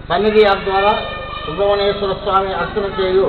సన్నిధి యాప్ ద్వారా సుబ్రహ్మణ్యేశ్వర స్వామి అర్చన చేయు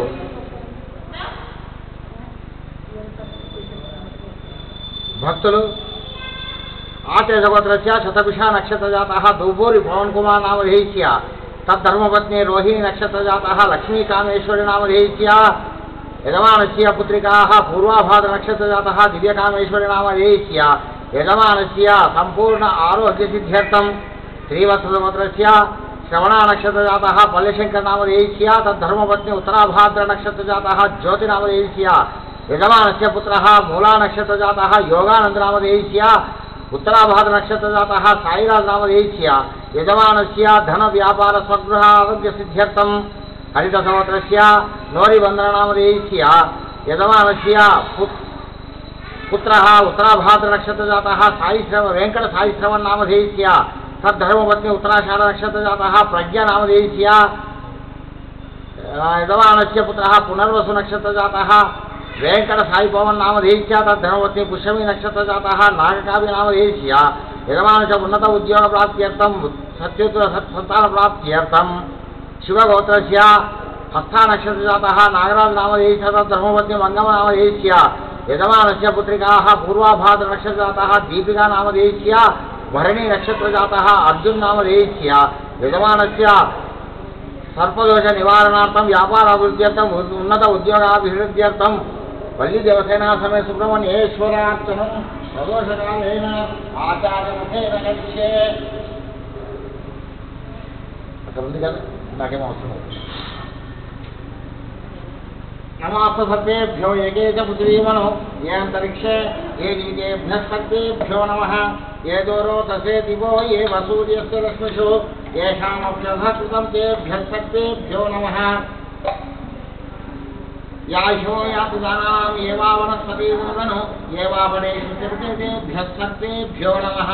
భక్తులు ఆతేజగోత్రస్య శతభిషా నక్షత్రజాతః దౌపూరి పవన్ కుమార్ నామధేయస్య తద్ధర్మపత్ని రోహిణి నక్షత్రజాతః లక్ష్మీకామేశ్వరి నామధేయస్య యజమానస్య పుత్రికాः పూర్వాభాద్ర నక్షత్రజాతः దివ్యకామేశ్వరి నామధేయస్య యజమానస్య సంపూర్ణ ఆరోగ్యసిద్ధ్యర్థం శ్రీవత్సగోత్రస్య శ్రవణ నక్షత్రజాతः పల్లెశంకర్ నామధేయస్య తద్ధర్మపత్ని ఉత్తరాభాద్ర నక్షత్రజాతः జ్యోతి నామధేయస్య యజమానస్య పుత్రः మూలా నక్షత్రజాతः యోగానంద నామధేయస్య उत्तराभाद्र नक्षत्रजातः साईराज नामधेयस्य यजमानस्य धन व्यापार स्वगृह आरोग्य सिद्ध्यर्थं हरितसहोत्रस्य नोरिबन्धन नामधेयस्य यजमानस्य पुत्रः उत्तराभाद्र नक्षत्रजातः वेंकट साईश्रवण नामधेयस्य तद्धर्मपत्नी उत्तराषाढ़ नक्षत्रजातः प्रज्ञा नामधेयस्य यजमानस्य पुत्रः पुनर्वसु नक्षत्रजातः वेंकट साई पवन नामधेयस्य तद्धर्मपत्नी पुष्यमी नक्षत्रजातः नागकाव्य नामधेयस्य यजमानस्य उन्नत उद्योग प्राप्त्यर्थं सत्युत्तर सत्संतान प्राप्त्यर्थं शिवगोत्रस्य हस्ता नक्षत्रजातः नागराज नामधेयस्य तद्धर्मपत्नी मंगम नामधेयस्य यजमानस्य पुत्रिकाः पूर्वाभाद्र नक्षत्रजातः दीपिका नामधेयस्य भरणी नक्षत्रजातः अर्जुन नामधेयस्य यजमानस्य सर्पदोष निवारणार्थं व्यापाराभिवृद्ध्यर्थं उन्नत उद्योगाभिवृद्ध्यर्थं वल्ली देवसेना समेत सुब्रह्मण्येश्वरार्चनं प्रदोषकालेन आचार्यमुखेन करिष्ये अక్కడ ఉంది కదా నాకేం అవసరం नमः सर्वेभ्यो एके च पुत्रीमनो ये अंतरिक्षे ये जीवेभ्यः सर्वेभ्यो नमः ये दोरोतसे दिवो ये वसूर्यस्य रश्मिषु येषामभ्यः कृतं तेभ्यः सर्वेभ्यो नमः याशो यातुदानाम् ये वा वनस्पतिर्वनो ये वा वनेषु तिर्तेभ्यः सर्वेभ्यो नमः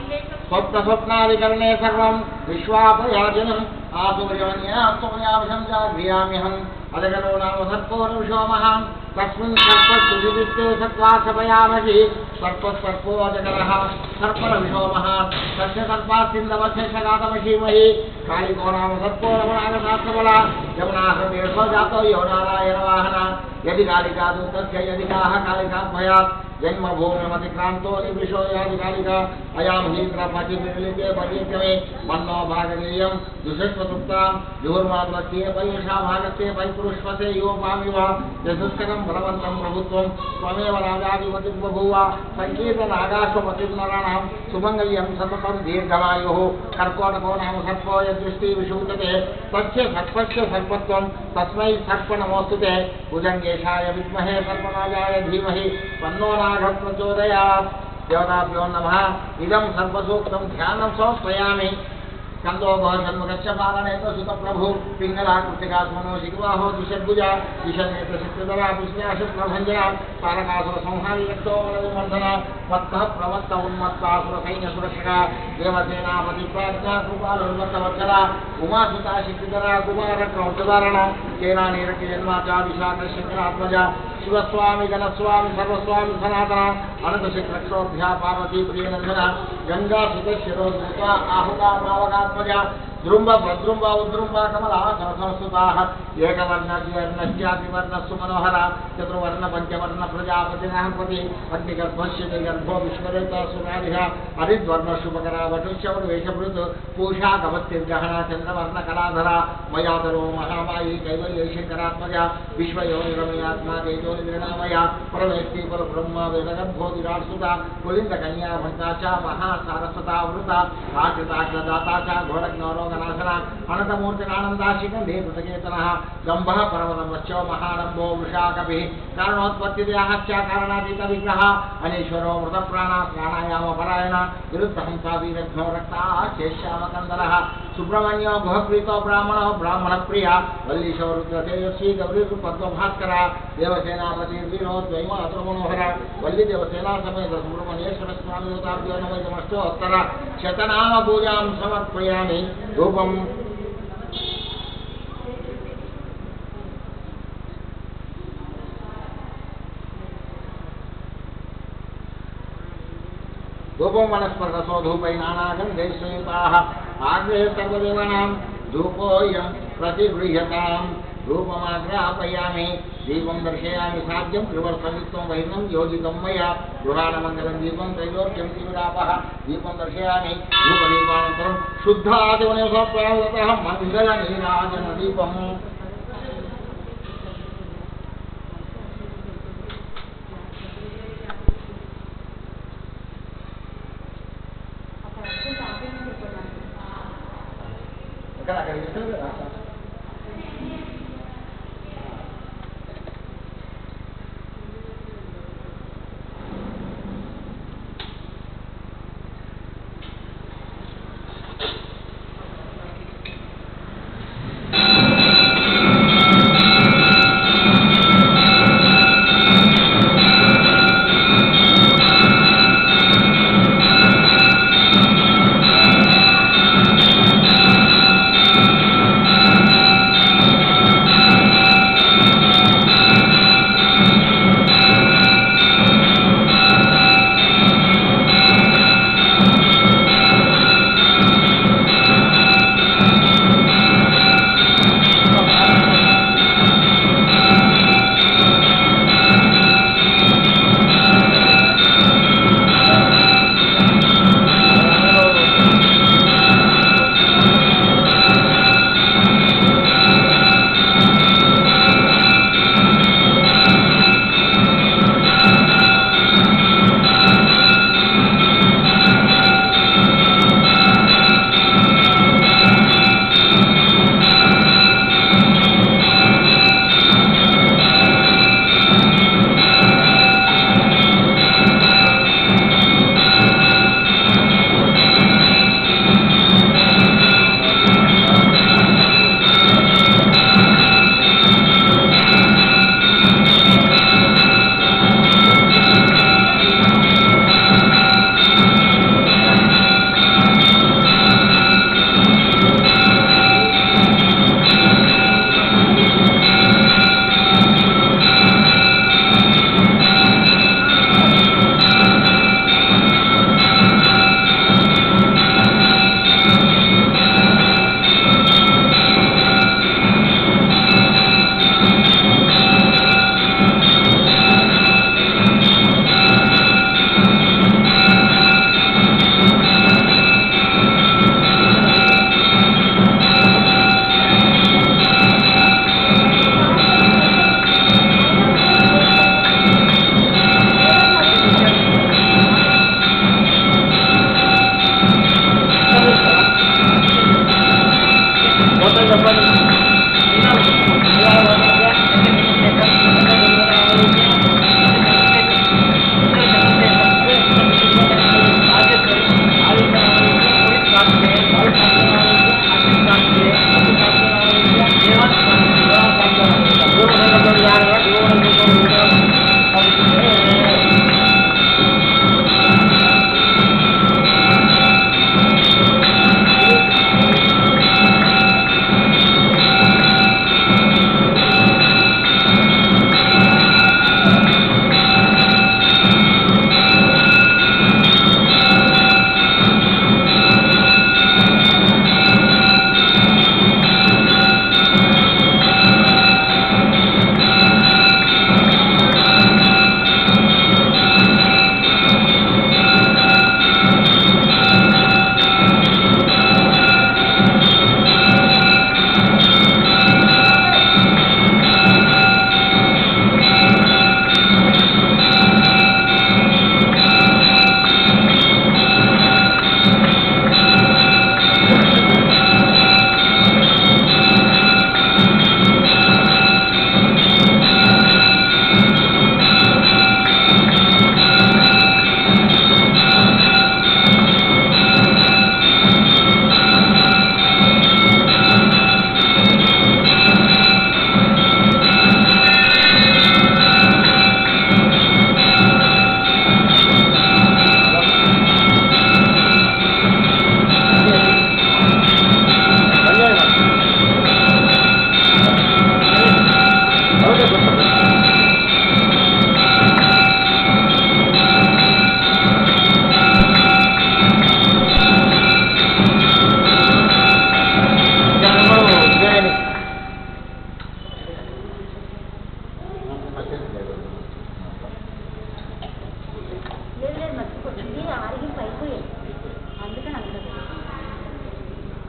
स्वप्नस्वप्नादिकरणे सर्वं विश्वापयाजनम् आसूर्यवन्यास्तोयावशं जाग्रियाम्यहम् अदगनो नाम सर्पोरुषो महान् तस्मिन् सर्पस्सुविदित्ते सत्त्वासपयामहि सर्पस्सर्पो अजगरः सर्परविषो महान् तस्य सर्पास्सिन्दवस्य शगातमशीमहि कालिको नाम सर्पो रमणागतास्तबला यमुनाहृदेशो जातो यो नारायणवाहन यदि कालिका दूतस्य यदि काः कालिकाभयात् जन्मभूमिमतिक्रान्तो निवृषो यादि कालिका अयां हीन्द्रपतिविरलिते पर्येत्यमे मन्नो भागनीयं दुषस्वतुप्तां जुहुर्मातृत्ये पर्यषा भागस्ते परिपुरुष्वसे योपामिव यशस्करं बलवन्तं प्रभुत्वं त्वमेव राजाधिपतिं बभूव सङ्कीर्तनागाश्वपतिर्नराणां सुमङ्गल्यं सततं दीर्घमायुः कर्कोटको नाम सर्पो यदृष्टिविषूतते तस्य सर्पस्य सर्पत्वं तस्मै सर्पनमोऽस्तुते भुजङ्गेशाय विद्महे सर्पराजाय धीमहि तन्नो नागः प्रचोदयात् देवताभ्यो नमः इदं सर्वसूक्तं ध्यानं समर्पयामि कंदो षण्मुखश्च पालनेत्र सुतप्रभु पिङ्गलाकृतिकात्मनो शिखबाहो द्विषद्भुजा दिशनेत्रशक्तिधरा पुष्याशुप्रभञ्जना तारकासुरसंहारिरक्तो वनविमर्दना मत्तः प्रमत्त उन्मत्तासुरसैन्यसुरक्षका देवसेनापतिप्राज्ञा कृपालोन्मत्तवत्सला उमासुता शक्तिधरा कुमारक्रौचधारणा केनानीरक्यजन्माचा विशाखशङ्करात्मजा शिवस्वामी गणस्वामी सर्वस्वामी सनातना अनन्तशक्तिरक्षोभ्या पार्वती प्रियनन्दना गंगा सुतशिरोधृता आहुता पावकात्मजा द्रुम्ब भद्रुम्ब उद्रुम्ब कमला सरसंस्तुताः एकवर्णज्वर्णश्चातिवर्णस्सु मनोहरा चतुर्वर्ण पञ्चवर्ण प्रजापतिनाहपति अग्निगर्भस्य गर्भो विश्वरेता सुरारिः हरिद्वर्णशुभकरा वटुश्यववेशभृत् पूषा कवत्तिर्गहना चन्द्रवर्णकलाधरा मयाधरो महामायी कैवल्यशङ्करात्मजा विश्वयोनिरमयात्मा तेजोनिर्णामया परमेष्टि परब्रह्म वेदगर्भोदिराट्सुता कुलिन्दकन्या भक्ता च महासारस्वता वृता राकृताग्रदाता च घोरज्ञरो गणासना अनन्तमूर्तिकानन्दाशिखण्डे कृतकेतनः गम्भः पर्वतमश्चो महारम्भो वृषाकपिः कारणोत्पत्तिदेहः च कारणातीतविग्रहः अनीश्वरो मृतप्राणः प्राणायामपरायण विरुद्धहंसा वीरघ्नो रक्ताः शेष्यामकन्दरः सुब्रह्मण्यो गुहप्रीतो ब्राह्मणो ब्राह्मणप्रिया वल्लीशो रुद्रतेजस्वी गौरीपद्मभास्कर देवसेनापतिर्वीरो द्वैमातृमनोहर वल्ली देवसेना समेत सुब्रह्मण्येश्वर स्वामी देवताभ्यो नमोस्तोत्तर शतनाम पूजां समर्पयामि धूपम् धूपं वनस्पतसो धूपै नानागन्धैः संयुताः आग्नेये सर्वदेवानां धूपोऽयं प्रतिगृह्यताम् रूपमाग्रापयामि दीपं दर्शयामि साध्यं त्रिवर्षमित्वं वहिनं योजितं मया गृहाणमङ्गलं दीपं त्रैलोक्यं शिवरापः दीपं दर्शयामि धूपदीपानन्तरं शुद्धादिवनसप्रावतः मङ्गलनीराजनदीपम्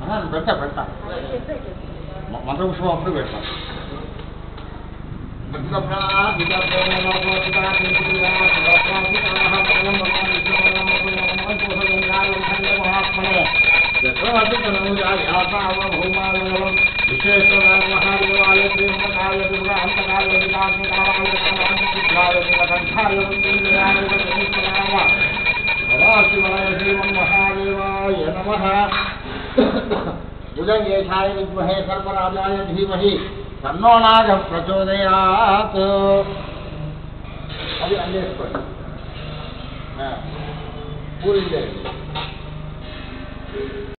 పెడతా మంత్రపుష్పం అప్పుడు పెడతా महादेवाय नमः भुजंगेशाय विद्महे सर्पराजाय धीमहि तन्नो नागः प्रचोदयात् अभी अंदेशकोंడి पूरी